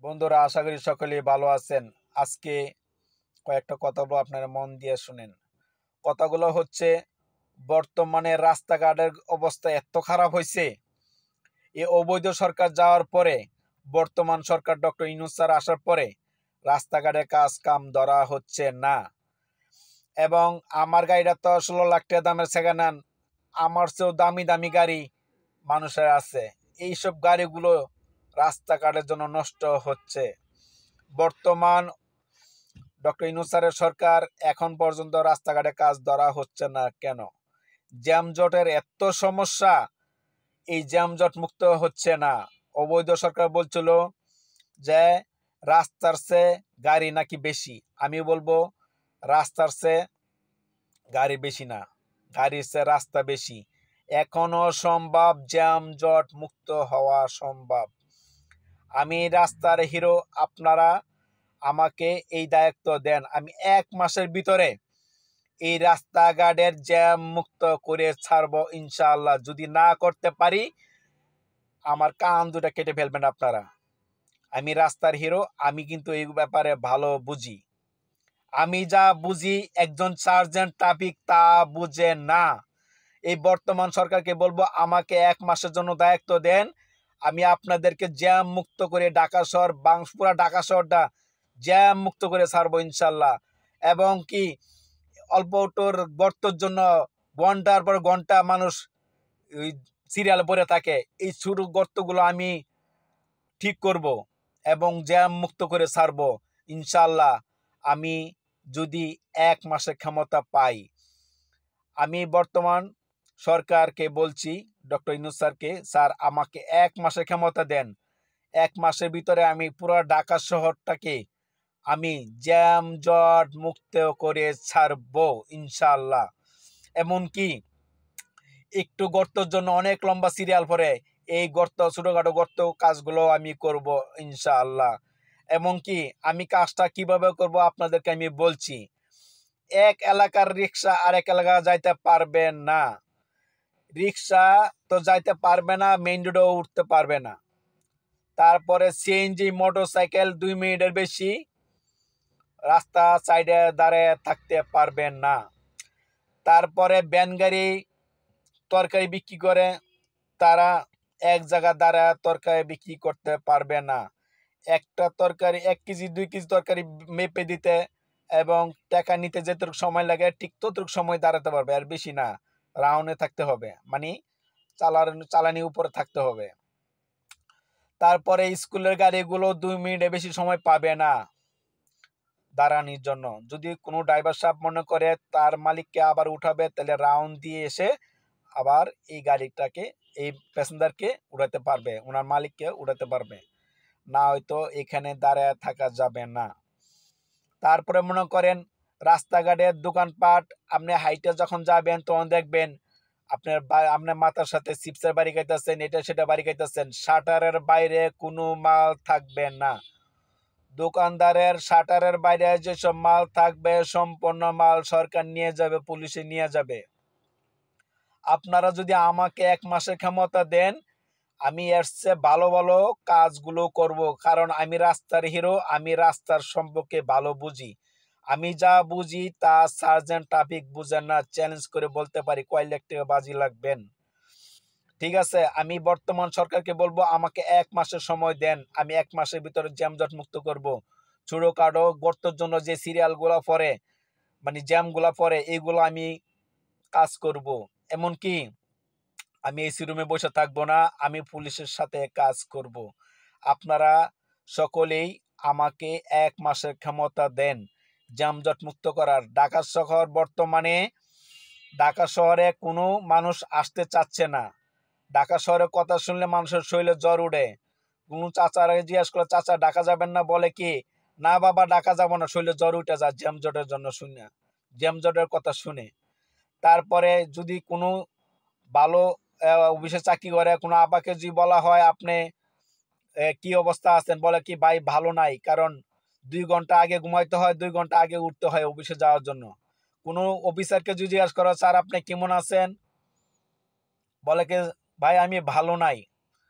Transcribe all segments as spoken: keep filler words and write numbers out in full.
বন্ধুরা, আশা করি সকলেই ভালো আছেন। আজকে কয়েকটা কথা বলবো, আপনারা মন দিয়ে শুনেন। কথাগুলো হচ্ছে, বর্তমানে রাস্তাঘাটের অবস্থা এত খারাপ হয়েছে, এই অবৈধ সরকার যাওয়ার পরে, বর্তমান সরকার ডক্টর ইউনূস স্যার আসার পরে রাস্তাঘাটে কাজ কাম ধরা হচ্ছে না। এবং আমার গাড়িটা তো ষোলো লাখ টাকা দামের সেকেন্ড হ্যান্ড, আমার চেয়েও দামি দামি গাড়ি মানুষের আছে। এইসব গাড়িগুলো রাস্তাঘাটের জন্য নষ্ট হচ্ছে। বর্তমান ডক্টর ইউনূস স্যারের সরকার এখন পর্যন্ত রাস্তাঘাটে কাজ ধরা হচ্ছে না কেন? জ্যামজটের এত সমস্যা, এই জ্যামজট মুক্ত হচ্ছে না। অবৈধ সরকার বলছিল যে রাস্তার চেয়ে গাড়ি নাকি বেশি। আমি বলবো রাস্তার চেয়ে গাড়ি বেশি না, গাড়ির চেয়ে রাস্তা বেশি। এখনো সম্ভব জ্যামজট মুক্ত হওয়া সম্ভব। আমি রাস্তার হিরো, আপনারা আমাকে এই দায়িত্ব দেন, আমি এক মাসের ভিতরে এই রাস্তাঘাটের জ্যাম মুক্ত করে ছাড়বো ইনশাআল্লাহ। যদি না করতে পারি, আমার কান দুটা কেটে ফেলবেন আপনারা। আমি রাস্তার হিরো, আমি কিন্তু এই ব্যাপারে ভালো বুঝি। আমি যা বুঝি একজন সার্জেন্ট ট্রাফিক তা বুঝে না। এই বর্তমান সরকারকে বলবো, আমাকে এক মাসের জন্য দায়িত্ব দেন, আমি আপনাদেরকে জ্যাম মুক্ত করে ঢাকা শহর, বাংশপুরা ঢাকা শহরটা জ্যাম মুক্ত করে ছাড়বো ইনশাল্লাহ। এবং কি অল্প টোর গর্তর জন্য ঘন্টার পর ঘন্টা মানুষ ওই সিরিয়ালে পড়ে থাকে, এই ছোট গর্তগুলো আমি ঠিক করব এবং জ্যাম মুক্ত করে ছাড়বো ইনশাল্লাহ। আমি যদি এক মাসের ক্ষমতা পাই, আমি বর্তমান সরকারকে বলছি, ডক্টর ইউনূস স্যারকে, স্যার আমাকে এক মাসের ক্ষমতা দেন। এক মাসের ভিতরে আমি পুরো ঢাকা শহরটাকে আমি জ্যাম জট মুক্ত করে ছাড়বো ইনশাল্লাহ। এমনকি একটু গর্তর জন্য অনেক লম্বা সিরিয়াল পরে, এই গর্ত ছোটখাটো গর্ত কাজগুলো আমি করব ইনশাআল্লাহ। এমনকি আমি কাজটা কিভাবে করব আপনাদেরকে আমি বলছি। এক এলাকার রিক্সা আরেক এলাকা যাইতে পারবে না, রিক্সা তো যাইতে পারবে না, মেইন রোডেও উঠতে পারবে না। তারপরে সিএনজি মোটর সাইকেল দুই মিনিটের বেশি রাস্তা সাইডে দাঁড়িয়ে থাকতে পারবেন না। তারপরে ভ্যান গাড়ি তরকারি বিক্রি করে, তারা এক জায়গা দাঁড়ায় তরকারি বিক্রি করতে পারবে না। একটা তরকারি এক কেজি দুই কেজি তরকারি মেপে দিতে এবং টাকা নিতে যেটুকু সময় লাগে, ঠিক ততটুকু সময় দাঁড়াতে পারবে, আর বেশি না। রাউন্ডে থাকতে হবে, মানে চালার চালানি উপরে থাকতে হবে। তারপরে স্কুলের গাড়িগুলো দুই মিনিটে বেশি সময় পাবে না দাঁড়ানোর জন্য। যদি কোনো ড্রাইভার সাহেব মনে করে তার মালিককে আবার উঠাবে, তাহলে রাউন্ড দিয়ে এসে আবার এই গাড়িটাকে, এই প্যাসেঞ্জারকে উঠাতে পারবে, ওনার মালিককে উঠাতে পারবে না, হয়তো এখানে দাঁড়ায় থাকা যাবে না। তারপরে মনে করেন রাস্তাঘাটের দোকানপাট, আপনি হাইটে যখন যাবেন তখন দেখবেন আপনার আপনার মাথার সাথে চিপসের বাড়ি খাইতেছেন, এটা সেটা বাড়ি খাইতেছেন, শাটারের বাইরে কোনো মাল থাকবে না। দোকানদারের শাটারের বাইরে যেসব মাল থাকবে সম্পূর্ণ মাল সরকার নিয়ে যাবে, পুলিশে নিয়ে যাবে। আপনারা যদি আমাকে এক মাসের ক্ষমতা দেন, আমি এর চেয়ে ভালো ভালো কাজগুলো করব, কারণ আমি রাস্তার হিরো, আমি রাস্তার সম্পর্কে ভালো বুঝি। আমি যা বুঝি তা সার্জেন্ট ট্রাফিক বুঝেন না। চ্যালেঞ্জ করে বলতে পারি, কয় লাখ টাকা বাজি লাগবেন। ঠিক আছে, আমি বর্তমান সরকারকে বলবো, আমাকে এক মাসের সময় দেন, আমি এক মাসের ভিতরে জ্যামজট মুক্ত করব। ছোটখাটো গর্তের জন্য যে সিরিয়ালগুলো পরে, মানে জ্যামগুলো পরে, এইগুলো আমি কাজ করব। এমনকি আমি এসি রুমে বসে থাকবো না, আমি পুলিশের সাথে কাজ করব। আপনারা সকলেই আমাকে এক মাসের ক্ষমতা দেন যানজট মুক্ত করার। ঢাকা শহর বর্তমানে, ঢাকা শহরে কোনো মানুষ আসতে চাচ্ছে না। ঢাকা শহরের কথা শুনলে মানুষের শরীরে জ্বর উঠে। কোনো চাচারা জিজ্ঞাসা করে, চাচা ঢাকা যাবেন না? বলে কি, না বাবা ঢাকা যাবো না, শরীরে জ্বর উঠে যায় জ্যামজটের জন্য, শুনে জ্যামজটের কথা শুনে। তারপরে যদি কোনো ভালো অফিসে চাকরি করে কোনো আপাকে যদি বলা হয় আপনি কি অবস্থা আছেন, বলে কি, ভাই ভালো নাই, কারণ দুই ঘন্টা আগে ঘুমাইতে হয়, দুই ঘন্টা আগে উঠতে হয় অফিসে যাওয়ার জন্য। কোনো অফিসারকে যদি জিজ্ঞাসা করা, স্যার আপনি কেমন আছেন, বলে কি, ভাই আমি ভালো নাই।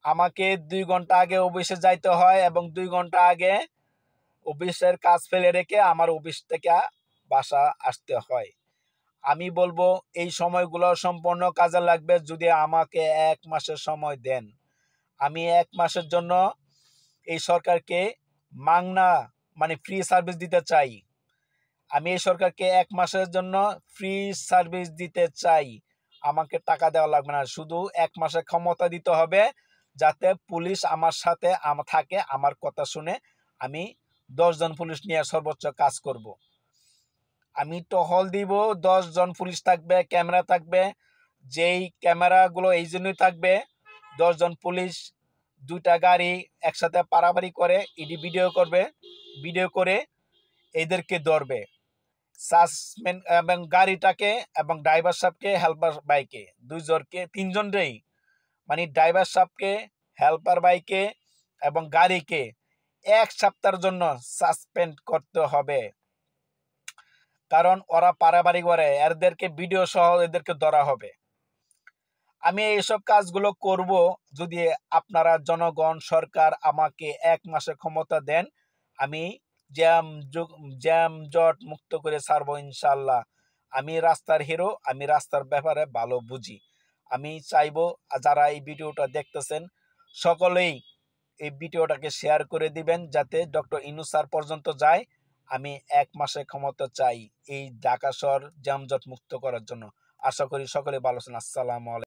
আমাকে দুই ঘন্টা আগে অফিসে যাইতে হয় এবং দুই ঘন্টা আগে অফিসের কাজ ফেলে রেখে আমার অফিস থেকে বাসা আসতে হয়। আমি বলবো এই সময়গুলো সম্পূর্ণ কাজে লাগবে যদি আমাকে এক মাসের সময় দেন। আমি এক মাসের জন্য এই সরকারকে মাংনা মানে ফ্রি সার্ভিস দিতে চাই। আমি এই সরকারকে এক মাসের জন্য ফ্রি সার্ভিস দিতে চাই। আমাকে টাকা দেওয়া লাগবে না, শুধু এক মাসের ক্ষমতা দিতে হবে যাতে পুলিশ আমার সাথে থাকে, আমার কথা শুনে। আমি দশজন পুলিশ নিয়ে সর্বোচ্চ কাজ করব। আমি টহল দিব, দশজন পুলিশ থাকবে, ক্যামেরা থাকবে। যেই ক্যামেরাগুলো এই জন্যই থাকবে, দশজন পুলিশ দুইটা গাড়ি একসাথে পারাপারি করে ইডি ভিডিও করবে, ভিডিও করে এদেরকে ধরবে। সাসপেন্ড এবং গাড়িটাকে এবং ড্রাইভার সাহেবকে, হেল্পার বাইকে দুইজনকে, তিনজনকেই মানে ড্রাইভার সাহেবকে, হেল্পার বাইকে এবং গাড়িকে এক সপ্তাহের জন্য সাসপেন্ড করতে হবে। কারণ ওরা পারাবারি করে, এদেরকে ভিডিও সহ এদেরকে ধরা হবে। আমি এইসব কাজগুলো করব যদি আপনারা জনগণ, সরকার আমাকে এক মাসের ক্ষমতা দেন। আমি জ্যাম জ্যাম জট মুক্ত করে ছাড়বো ইনশাল্লাহ। আমি রাস্তার হিরো, আমি রাস্তার ব্যাপারে ভালো বুঝি। আমি চাইবো যারা এই ভিডিওটা দেখতেছেন সকলেই এই ভিডিওটাকে শেয়ার করে দিবেন যাতে ডক্টর ইউনূস স্যার পর্যন্ত যায়। আমি এক মাসের ক্ষমতা চাই এই ঢাকা শহর জ্যামজট মুক্ত করার জন্য। আশা করি সকলে ভালো আছেন। আসসালামু আলাইকুম।